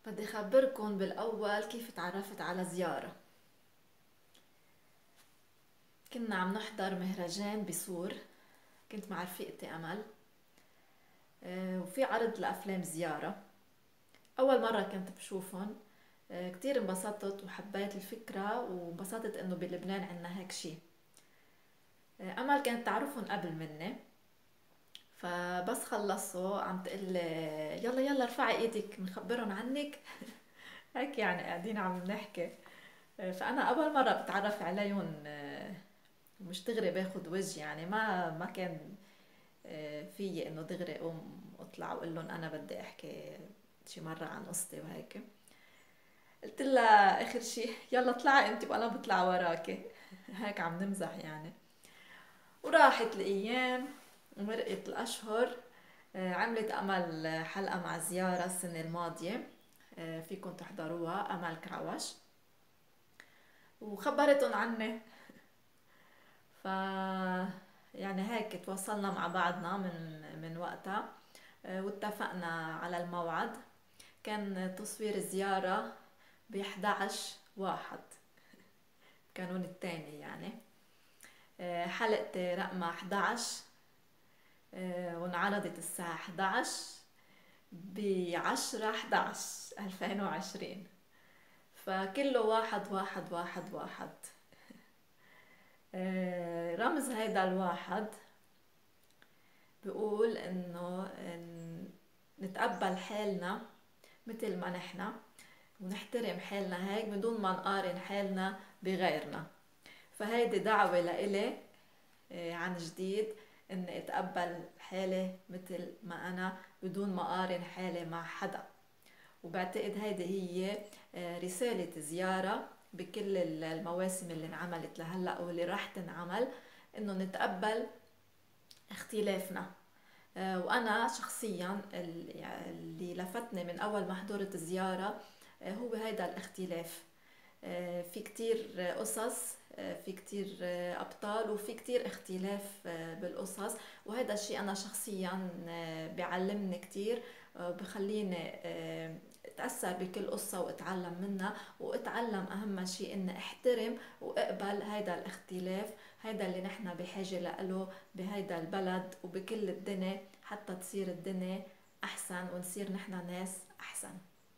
بدي أخبركن بالأول كيف تعرفت على زيارة. كنا عم نحضر مهرجان بصور، كنت مع رفيقتي أمل. وفي عرض لأفلام زيارة، أول مرة كنت بشوفهم. كتير انبسطت وحبيت الفكرة وانبسطت إنه بلبنان عنا هيك شي. أمل كانت تعرفهم قبل مني، فبس خلصوا عم تقلي يلا يلا ارفعي ايدك بنخبرهم عنك. هيك يعني قاعدين عم نحكي. فأنا أول مرة بتعرف عليهم، مش دغري باخد وجه، يعني ما كان فيي انه دغري اقوم اطلع واقول لهم انا بدي احكي شي مرة عن قصتي وهيك. قلت لها اخر شي يلا اطلعي انت وانا بطلع وراكي. هيك عم نمزح يعني. وراحت الايام ومرقت الاشهر. عملت امل حلقة مع زيارة السنة الماضية، فيكم تحضروها، امل كعوش، وخبرتهم عني. ف يعني هيك تواصلنا مع بعضنا من وقتها. واتفقنا على الموعد. كان تصوير الزيارة ب11/1، كانون الثاني يعني. حلقتي رقم 11، وانعرضت الساعة 11 ب10/11/2020. فكله 1/1/1/1. رمز هيدا الواحد بيقول انه نتقبل حالنا مثل ما نحنا، ونحترم حالنا هيك بدون ما نقارن حالنا بغيرنا. فهيدي دعوة لإلي عن جديد، اني اتقبل حالي مثل ما انا بدون ما اقارن حالي مع حدا. وبعتقد هيدي هي رسالة زيارة بكل المواسم اللي انعملت لهلأ واللي راح تنعمل، انه نتقبل اختلافنا. وانا شخصيا اللي لفتني من اول ما حضرت الزيارة هو هيدا الاختلاف. في كتير قصص، في كتير ابطال، وفي كتير اختلاف بالقصص. وهذا الشيء انا شخصيا بيعلمني كتير، بخليني اتأثر بكل قصة واتعلم منها، واتعلم اهم شيء اني احترم واقبل هيدا الاختلاف. هيدا اللي نحنا بحاجة له بهيدا البلد وبكل الدنيا، حتى تصير الدنيا احسن ونصير نحنا ناس احسن.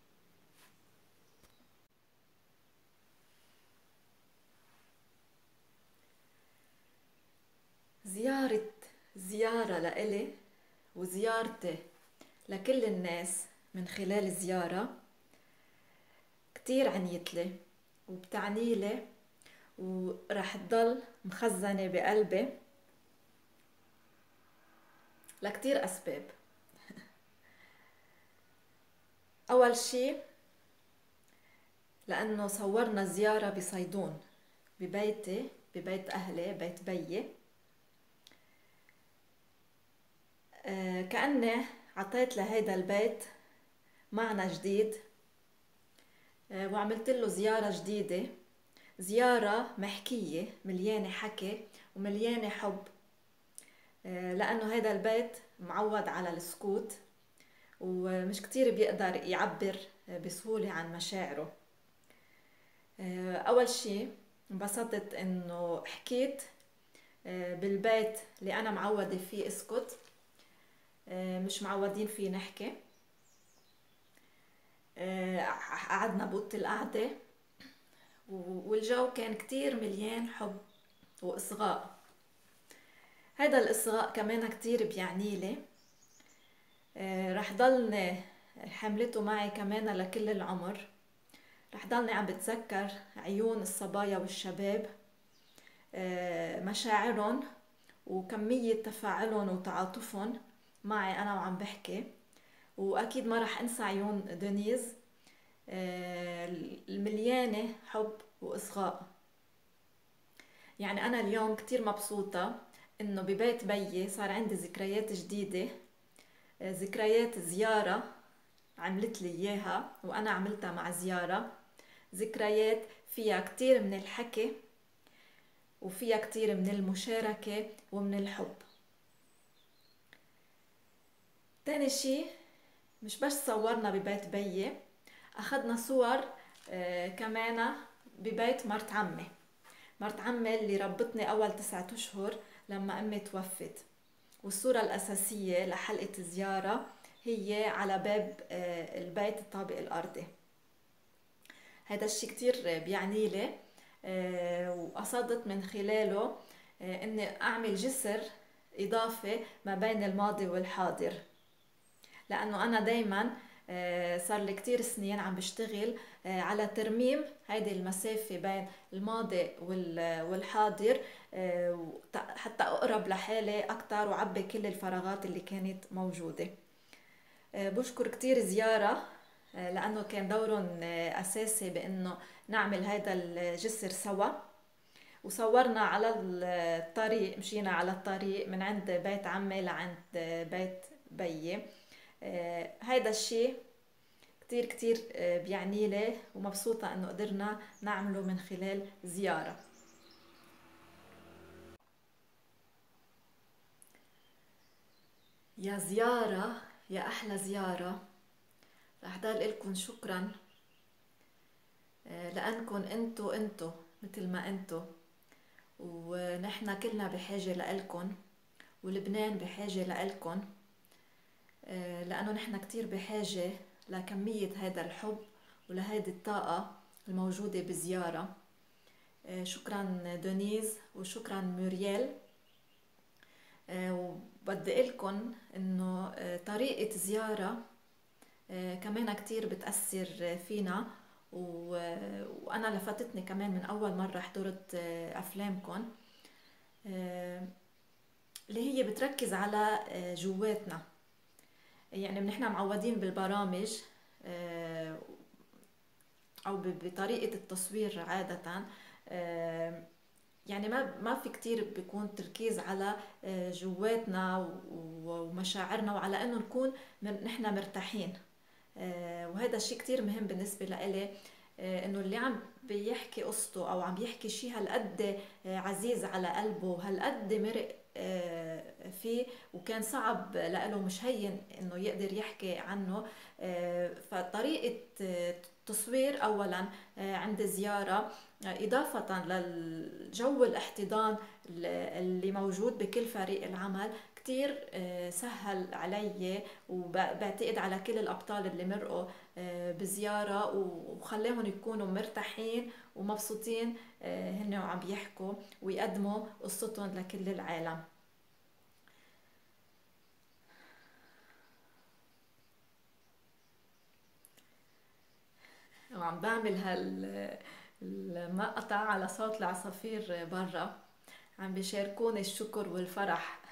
زيارة لإلي وزيارتي لكل الناس من خلال الزيارة كتير عنيتلي وبتعنيلي، ورح تضل مخزنة بقلبي لكتير أسباب. أول شي لأنه صورنا زيارة بصيدون، ببيتي، ببيت أهلي، بيت بيي. كأني عطيت لهيدا البيت معنى جديد، وعملت له زيارة جديدة، زيارة محكية مليانة حكي ومليانة حب. لأنه هيدا البيت معود على السكوت، ومش كتير بيقدر يعبر بسهولة عن مشاعره. أول شي انبسطت إنه حكيت بالبيت اللي أنا معودة فيه اسكت، مش معودين فيه نحكي. قعدنا بوقت القعدة والجو كان كتير مليان حب وإصغاء. هذا الإصغاء كمان كتير بيعنيلي. رح ضلني حملته معي كمان لكل العمر. رح ضلني عم بتذكر عيون الصبايا والشباب، مشاعرهم وكمية تفاعلهم وتعاطفهم معي أنا وعم بحكي. وأكيد ما رح أنسى عيون دنيز المليانة حب وإصغاء. يعني أنا اليوم كتير مبسوطة إنه ببيت بيي صار عندي ذكريات جديدة، ذكريات زيارة عملت لي إياها وأنا عملتها مع زيارة. ذكريات فيها كتير من الحكي وفيها كتير من المشاركة ومن الحب. تاني شي، مش بس صورنا ببيت بيي، أخذنا صور كمان ببيت مرت عمي اللي ربتني أول 9 أشهر لما أمي توفت. والصورة الأساسية لحلقة زيارة هي على باب البيت الطابق الأرضي. هذا الشيء كتير بيعني لي، وقصدت من خلاله اني اعمل جسر اضافي ما بين الماضي والحاضر، لانه انا دايما صار لي كتير سنين عم بشتغل على ترميم هيدي المسافة بين الماضي والحاضر، حتى اقرب لحالي اكتر وعبي كل الفراغات اللي كانت موجودة. بشكر كتير زيارة لأنه كان دورهم أساسي بأنه نعمل هذا الجسر سوا. وصورنا على الطريق، مشينا على الطريق من عند بيت عمي لعند بيت بيي. هذا الشيء كتير كتير بيعني لي، ومبسوطة أنه قدرنا نعمله من خلال زيارة. يا زيارة، يا أحلى زيارة، رح ضل لكم شكرا لأنكم انتو مثل ما انتو، ونحن كلنا بحاجة لإلكن، ولبنان بحاجة لإلكن، لأنه نحن كتير بحاجة لكمية هذا الحب ولهذه الطاقة الموجودة بزيارة. شكرا دونيز وشكرا موريال. وبدي قلكن انه طريقة زيارة كمان كتير بتأثر فينا، وأنا لفتتني كمان من أول مرة حضرت أفلامكن اللي هي بتركز على جواتنا. يعني نحن معودين بالبرامج أو بطريقة التصوير عادة، يعني ما في كتير بيكون تركيز على جواتنا ومشاعرنا، وعلى انه نكون نحن مرتاحين. وهذا الشيء كتير مهم بالنسبة لإلي، انه اللي عم بيحكي قصته او عم بيحكي شيء هالقد عزيز على قلبه وهالقد مرق فيه، وكان صعب لإله، مش هين انه يقدر يحكي عنه. فطريقة التصوير اولا عند زيارة، إضافة للجو الاحتضان اللي موجود بكل فريق العمل، كتير سهل علي، وبعتقد على كل الأبطال اللي مرقوا بزيارة، وخليهم يكونوا مرتاحين ومبسوطين هن وعم بيحكوا ويقدموا قصتهم لكل العالم. وعم بعمل المقطع على صوت العصافير برا، عم بيشاركوني الشكر والفرح.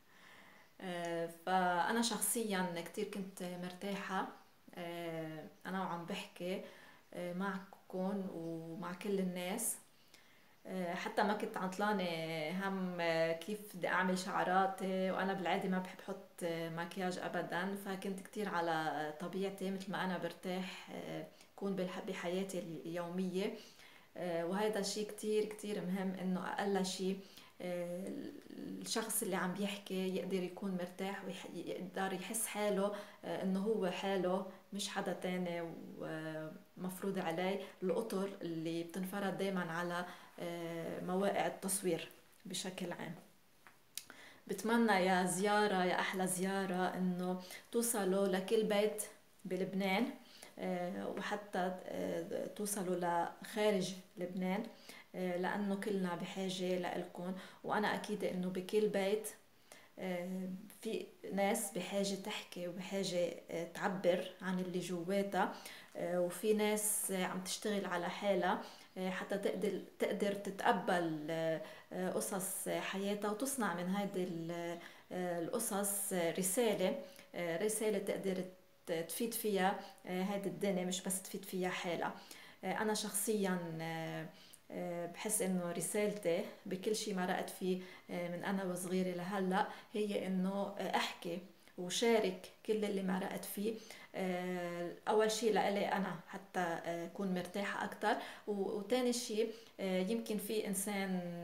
فأنا شخصيا كتير كنت مرتاحة أنا وعم بحكي معكم ومع كل الناس. حتى ما كنت عطلانة هم كيف بدي أعمل شعراتي، وأنا بالعادة ما بحب حط مكياج أبدا، فكنت كتير على طبيعتي مثل ما أنا برتاح كون بحياتي اليومية. وهذا الشيء كتير كتير مهم، إنه أقل شيء الشخص اللي عم بيحكي يقدر يكون مرتاح ويقدر يحس حاله انه هو حاله مش حدا تاني ومفروض عليه الأطر اللي بتنفرد دايما على مواقع التصوير بشكل عام. بتمنى يا زيارة، يا أحلى زيارة، إنه توصلوا لكل بيت بلبنان، وحتى توصلوا لخارج لبنان، لأنه كلنا بحاجة لإلكم. وأنا أكيد إنه بكل بيت في ناس بحاجة تحكي وبحاجة تعبر عن اللي جواتها، وفي ناس عم تشتغل على حالها حتى تقدر تتقبل قصص حياتها وتصنع من هذه القصص رسالة تقدر تفيد فيها هذه الدنيا، مش بس تفيد فيها حالها. أنا شخصيا بحس انه رسالتي بكل شيء مرقت فيه من انا وصغيرة لهلا هي انه احكي وشارك كل اللي مرقت فيه. اول شيء لإلي انا حتى اكون مرتاحة اكتر، وتاني شيء يمكن في انسان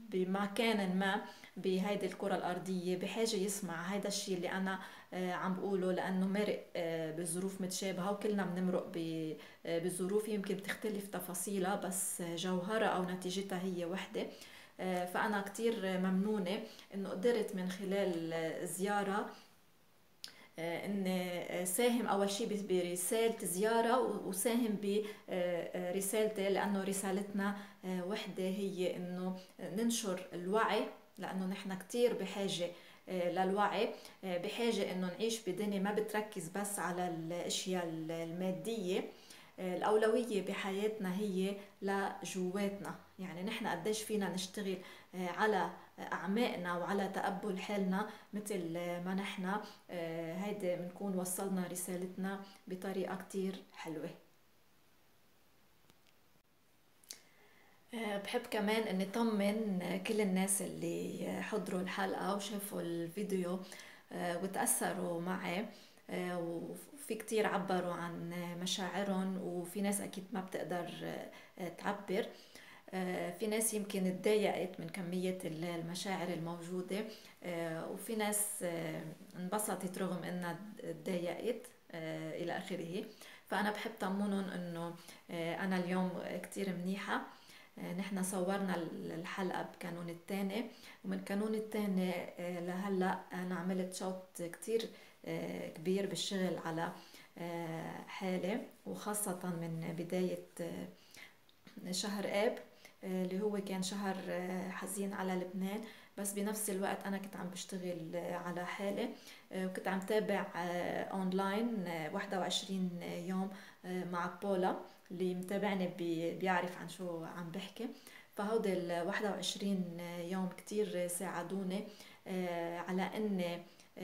بمكان ما بهيدي الكرة الأرضية بحاجة يسمع هيدا الشيء اللي أنا عم بقوله، لأنه مرق بظروف متشابهة، وكلنا بنمرق بظروف يمكن بتختلف تفاصيلها بس جوهرها أو نتيجتها هي وحدة. فأنا كتير ممنونة إنه قدرت من خلال زيارة ان ساهم اول شيء برساله زياره، وساهم برسالتي، لانه رسالتنا وحده، هي انه ننشر الوعي، لانه نحن كتير بحاجه للوعي، بحاجه انه نعيش بدنيا ما بتركز بس على الاشياء الماديه. الأولوية بحياتنا هي لجواتنا، يعني نحن قديش فينا نشتغل على أعماقنا وعلى تقبل حالنا مثل ما نحن هيدا بنكون وصلنا رسالتنا بطريقة كتير حلوة. بحب كمان اني طمن كل الناس اللي حضروا الحلقة وشافوا الفيديو وتأثروا معي، وفي كتير عبروا عن مشاعرهم، وفي ناس اكيد ما بتقدر تعبر. في ناس يمكن اتضايقت من كمية المشاعر الموجودة، وفي ناس انبسطت رغم انها اتضايقت الى اخره. فانا بحب طمنهم انه انا اليوم كتير منيحة. نحن صورنا الحلقة بكانون الثاني، ومن كانون الثاني لهلأ أنا عملت شوط كتير كبير بالشغل على حالي، وخاصة من بداية شهر آب اللي هو كان شهر حزين على لبنان، بس بنفس الوقت أنا كنت عم بشتغل على حالي، وكنت عم تابع أونلاين 21 يوم مع بولا. اللي متابعني بيعرف عن شو عم بحكي. فهودي ال 21 يوم كتير ساعدوني على أني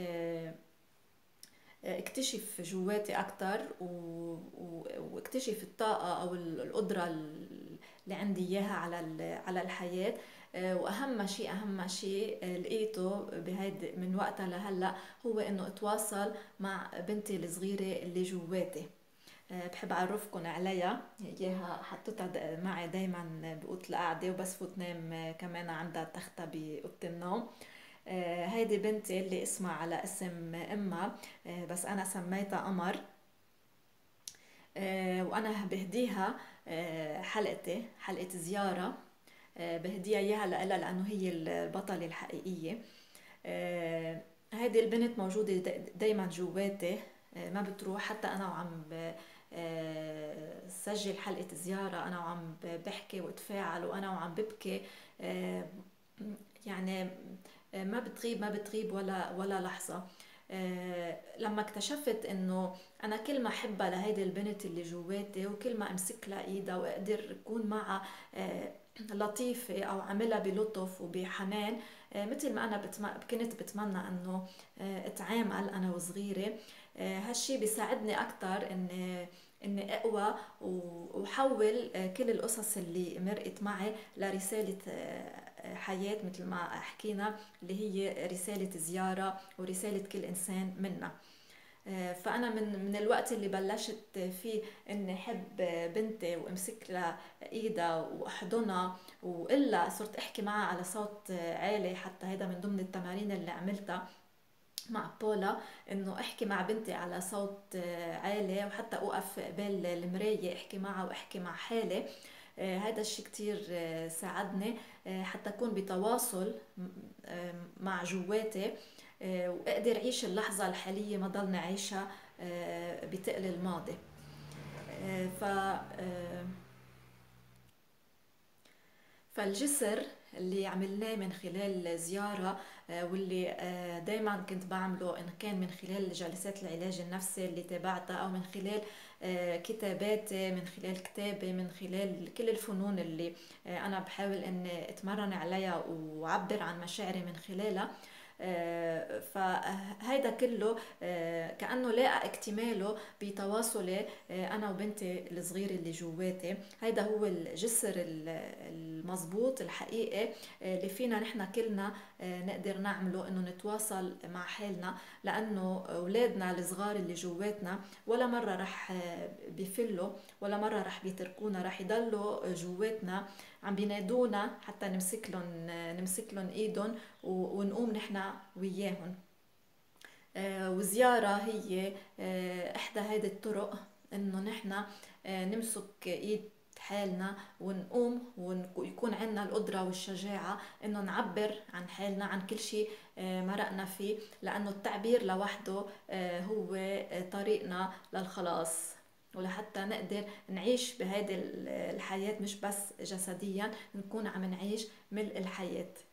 اكتشف جواتي أكتر، واكتشف الطاقة أو القدرة اللي عندي إياها على الحياة. أهم شيء لقيته بهيد من وقتها لهلأ هو إنه أتواصل مع بنتي الصغيرة اللي جواتي. بحب أعرفكن عليها، إياها حطيتها معي دايما بأوضة القعدة، وبس فوت نام كمان عندها تختها بأوضة النوم. هيدي بنتي اللي اسمها على اسم امها، بس انا سميتها قمر. وانا بهديها حلقة زيارة، بهديها اياها لأنه هي البطلة الحقيقية. هيدي البنت موجودة دايما جواتي، ما بتروح. حتى انا وعم سجل حلقة زيارة، انا وعم بحكي واتفاعل، وانا وعم ببكي، يعني ما بتغيب ولا لحظة. لما اكتشفت انه انا كل ما احبها لهيدي البنت اللي جواتي، وكل ما امسك لها ايدها واقدر اكون معها لطيفة او عملها بلطف وبحنان، مثل ما انا كنت بتمنى انه اتعامل انا وصغيرة. هالشي بيساعدني اكتر اني اقوى وحول كل القصص اللي مرقت معي لرسالة حياة، مثل ما حكينا، اللي هي رسالة زيارة ورسالة كل إنسان منا. فأنا من الوقت اللي بلشت فيه إني أحب بنتي وأمسك لها إيدها وأحضنها، وإلا صرت أحكي معها على صوت عالي. حتى هذا من ضمن التمارين اللي عملتها مع بولا، انه احكي مع بنتي على صوت عالي، وحتى اوقف قبال المراية احكي معها واحكي مع حالي. هذا الشيء كتير ساعدني حتى أكون بتواصل مع جواتي، وأقدر أعيش اللحظة الحالية، ما ضلني عايشها بتقل الماضي. ف فالجسر اللي عملناه من خلال زيارة، واللي دايما كنت بعمله، إن كان من خلال جلسات العلاج النفسي اللي تابعتها، أو من خلال كتاباتي، من خلال كتابي، من خلال كل الفنون اللي أنا بحاول أني أتمرن عليها وأعبر عن مشاعري من خلالها. فهيدا كله كأنه لاقى اكتماله بتواصلي أنا وبنتي الصغيرة اللي جواتي. هيدا هو الجسر المضبوط الحقيقي اللي فينا نحن كلنا نقدر نعمله، إنه نتواصل مع حالنا، لأنه أولادنا الصغار اللي جواتنا ولا مرة رح بيفلوا، ولا مرة رح بيتركونا، رح يضلوا جواتنا عم بينادونا حتى نمسك لهم ايدهم ونقوم نحن وياهم. وزيارة هي إحدى هذه الطرق إنه نحن نمسك إيد حالنا ونقوم ويكون عندنا القدرة والشجاعة إنه نعبر عن حالنا، عن كل شيء مرقنا فيه، لأنه التعبير لوحده هو طريقنا للخلاص، ولحتى نقدر نعيش بهذه الحياة مش بس جسديا، نكون عم نعيش ملء الحياة.